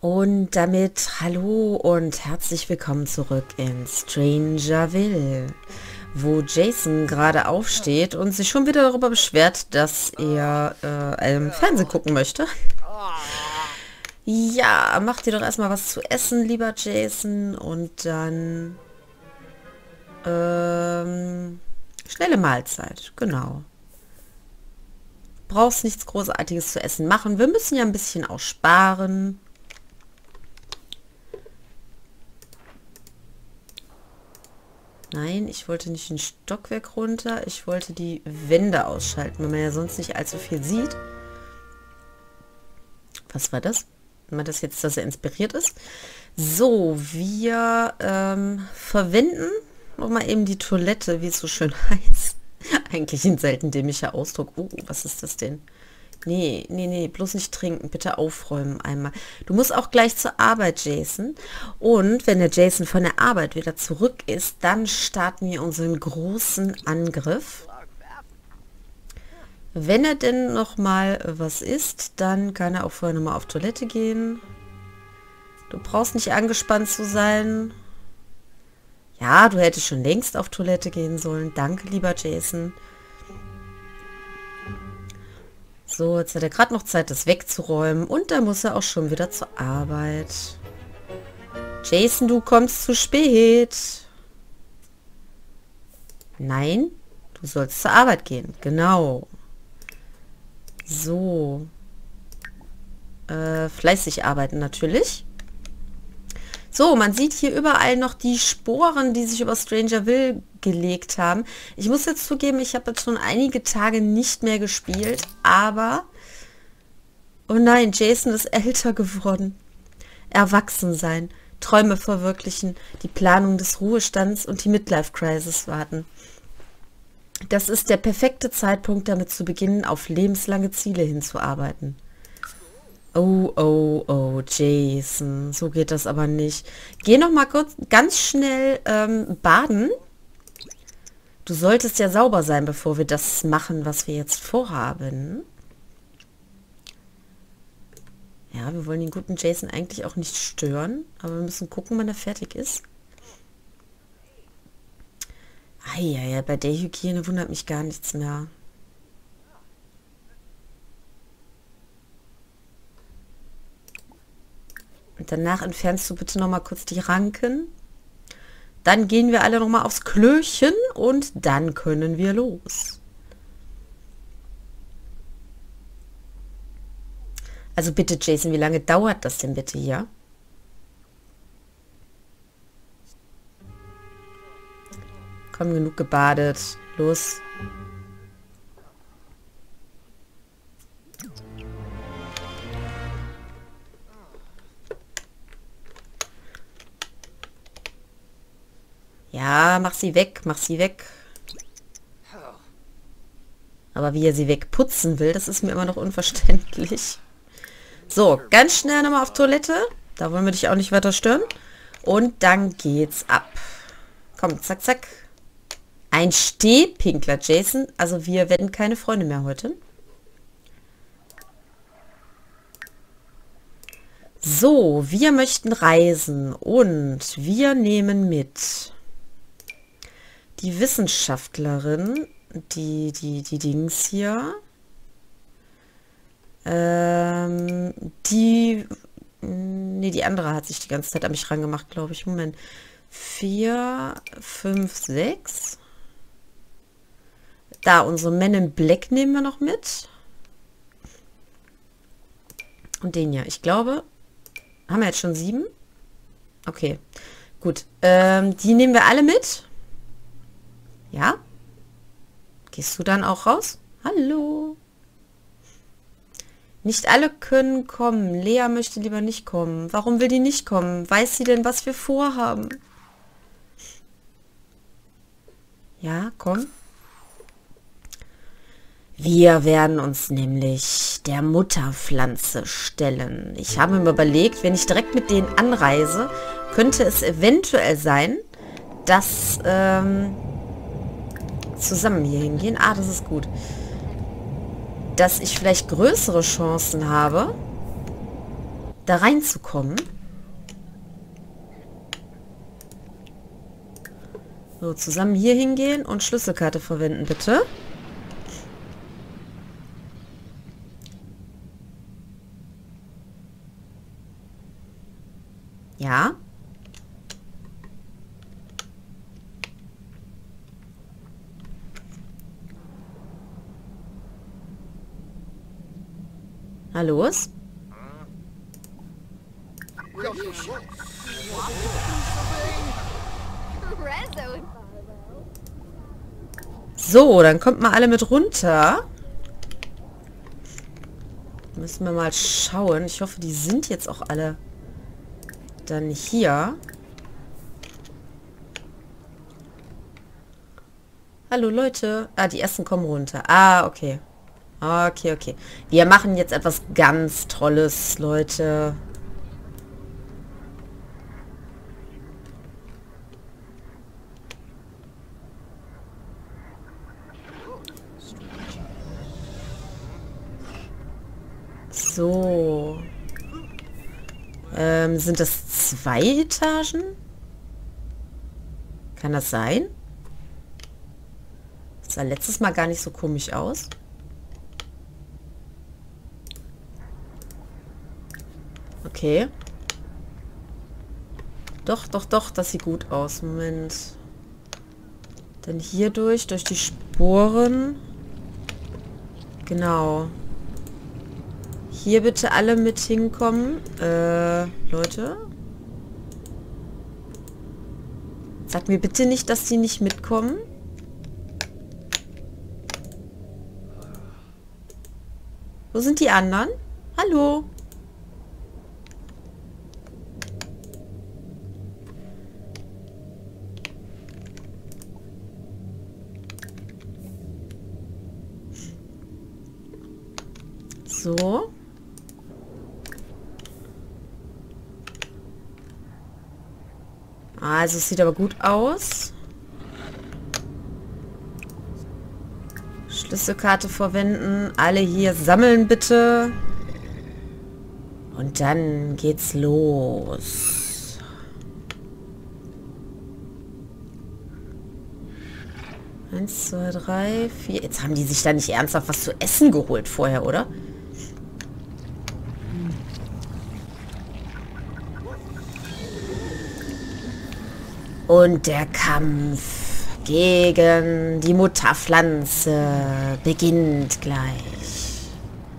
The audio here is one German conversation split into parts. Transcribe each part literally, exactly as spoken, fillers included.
Und damit hallo und herzlich willkommen zurück in Strangerville, wo Jason gerade aufsteht und sich schon wieder darüber beschwert, dass er äh, einen Fernsehen gucken möchte. Ja, mach dir doch erstmal was zu essen, lieber Jason, und dann ähm, schnelle Mahlzeit, genau. Brauchst nichts Großartiges zu essen machen. Wir müssen ja ein bisschen auch sparen. Nein, ich wollte nicht den Stockwerk runter. Ich wollte die Wände ausschalten, weil man ja sonst nicht allzu viel sieht. Was war das? Wenn man das jetzt, dass er inspiriert ist. So, wir ähm, verwenden nochmal eben die Toilette, wie es so schön heißt. Eigentlich ein selten dämlicher Ausdruck. Oh, was ist das denn? Nee, nee, nee, bloß nicht trinken. Bitte aufräumen einmal. Du musst auch gleich zur Arbeit, Jason. Und wenn der Jason von der Arbeit wieder zurück ist, dann starten wir unseren großen Angriff. Wenn er denn noch mal was isst, dann kann er auch vorher noch mal auf Toilette gehen. Du brauchst nicht angespannt zu sein. Ja, du hättest schon längst auf Toilette gehen sollen. Danke, lieber Jason. So, jetzt hat er gerade noch Zeit, das wegzuräumen. Und dann muss er auch schon wieder zur Arbeit. Jason, du kommst zu spät. Nein, du sollst zur Arbeit gehen. Genau. So. Äh, fleißig arbeiten natürlich. So, man sieht hier überall noch die Sporen, die sich über Strangerville gelegt haben. Ich muss jetzt zugeben, ich habe jetzt schon einige Tage nicht mehr gespielt, aber... Oh nein, Jason ist älter geworden. Erwachsen sein, Träume verwirklichen, die Planung des Ruhestands und die Midlife-Crisis warten. Das ist der perfekte Zeitpunkt, damit zu beginnen, auf lebenslange Ziele hinzuarbeiten. Oh, oh, oh, Jason, so geht das aber nicht. Geh noch mal kurz, ganz schnell ähm, baden. Du solltest ja sauber sein, bevor wir das machen, was wir jetzt vorhaben. Ja, wir wollen den guten Jason eigentlich auch nicht stören, aber wir müssen gucken, wann er fertig ist. Ah ja, ja, bei der Hygiene wundert mich gar nichts mehr. Und danach entfernst du bitte noch mal kurz die Ranken. Dann gehen wir alle noch mal aufs Klöchen und dann können wir los. Also bitte, Jason, wie lange dauert das denn bitte hier? Komm, genug gebadet. Los. Ja, mach sie weg, mach sie weg. Aber wie er sie wegputzen will, das ist mir immer noch unverständlich. So, ganz schnell nochmal auf Toilette. Da wollen wir dich auch nicht weiter stören. Und dann geht's ab. Komm, zack, zack. Ein Stehpinkler, Jason. Also wir werden keine Freunde mehr heute. So, wir möchten reisen und wir nehmen mit die Wissenschaftlerin, die, die, die Dings hier, ähm, die, nee, die andere hat sich die ganze Zeit an mich rangemacht, glaube ich. Moment. vier, fünf, sechs. Da, unsere Men in Black nehmen wir noch mit. Und den ja. Ich glaube, haben wir jetzt schon sieben? Okay, gut. Ähm, die nehmen wir alle mit. Ja? Gehst du dann auch raus? Hallo? Nicht alle können kommen. Lea möchte lieber nicht kommen. Warum will die nicht kommen? Weiß sie denn, was wir vorhaben? Ja, komm. Wir werden uns nämlich der Mutterpflanze stellen. Ich habe mir überlegt, wenn ich direkt mit denen anreise, könnte es eventuell sein, dass... Ähm, zusammen hier hingehen. Ah, das ist gut. Dass ich vielleicht größere Chancen habe, da reinzukommen. So, zusammen hier hingehen und Schlüsselkarte verwenden, bitte. Ja. Na los. So, dann kommt mal alle mit runter. Müssen wir mal schauen. Ich hoffe, die sind jetzt auch alle dann hier. Hallo Leute. Ah, die ersten kommen runter. Ah, okay. Okay, okay. Wir machen jetzt etwas ganz Tolles, Leute. So. Ähm, sind das zwei Etagen? Kann das sein? Das sah letztes Mal gar nicht so komisch aus. Okay. Doch, doch, doch, das sieht gut aus. Moment. Dann hier durch, durch die Sporen. Genau. Hier bitte alle mit hinkommen. Äh, Leute. Sag mir bitte nicht, dass die nicht mitkommen. Wo sind die anderen? Hallo? So. Also es sieht aber gut aus. Schlüsselkarte verwenden. Alle hier sammeln bitte. Und dann geht's los. Eins, zwei, drei, vier. Jetzt haben die sich da nicht ernsthaft was zu essen geholt vorher, oder? Und der Kampf gegen die Mutterpflanze beginnt gleich.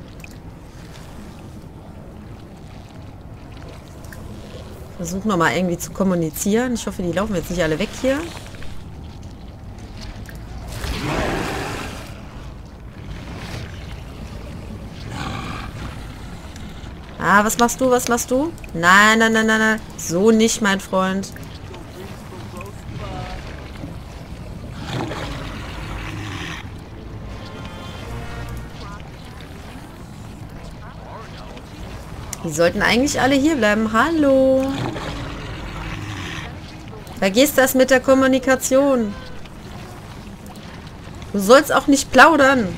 Versuchen wir mal irgendwie zu kommunizieren. Ich hoffe, die laufen jetzt nicht alle weg hier. Ah, was machst du? Was machst du? Nein, nein, nein, nein, nein. So nicht, mein Freund. Die sollten eigentlich alle hier bleiben. Hallo. Vergiss das mit der Kommunikation. Du sollst auch nicht plaudern.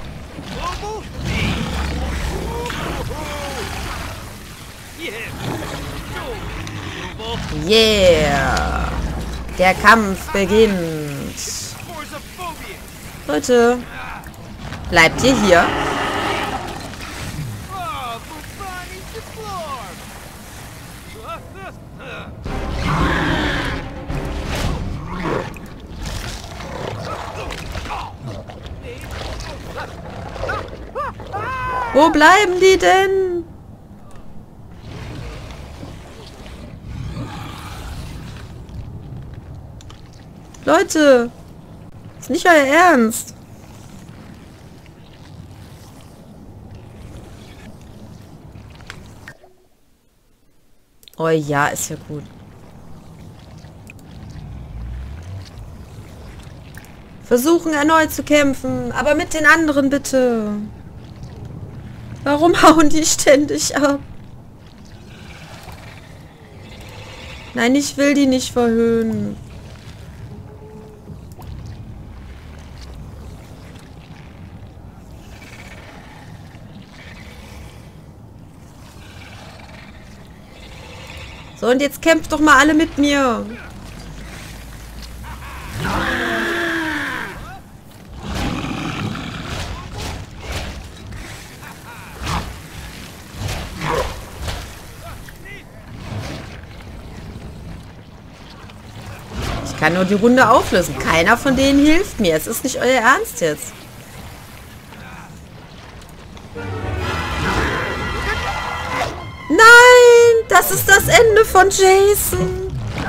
Yeah. Der Kampf beginnt. Leute, bleibt ihr hier? Wo bleiben die denn? Leute, ist nicht euer Ernst. Oh ja, ist ja gut. Versuchen erneut zu kämpfen, aber mit den anderen bitte. Warum hauen die ständig ab? Nein, ich will die nicht verhöhnen. So, und jetzt kämpft doch mal alle mit mir. Ich kann nur die Runde auflösen. Keiner von denen hilft mir. Es ist nicht euer Ernst jetzt. Nein, das ist das Ende von Jason.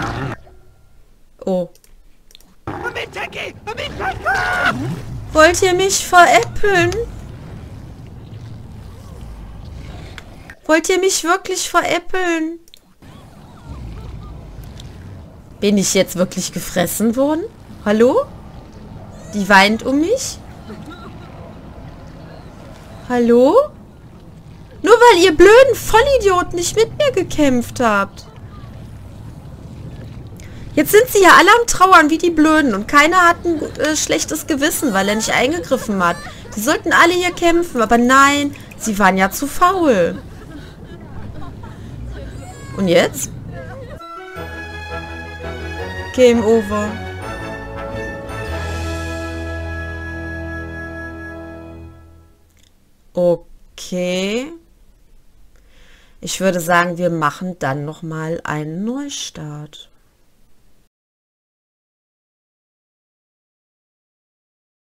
Oh. Wollt ihr mich veräppeln? Wollt ihr mich wirklich veräppeln? Bin ich jetzt wirklich gefressen worden? Hallo? Die weint um mich? Hallo? Nur weil ihr blöden Vollidioten nicht mit mir gekämpft habt. Jetzt sind sie ja alle am Trauern wie die Blöden und keiner hat ein äh, schlechtes Gewissen, weil er nicht eingegriffen hat. Die sollten alle hier kämpfen, aber nein, sie waren ja zu faul. Und jetzt? Game over. Okay. Ich würde sagen, wir machen dann nochmal einen Neustart.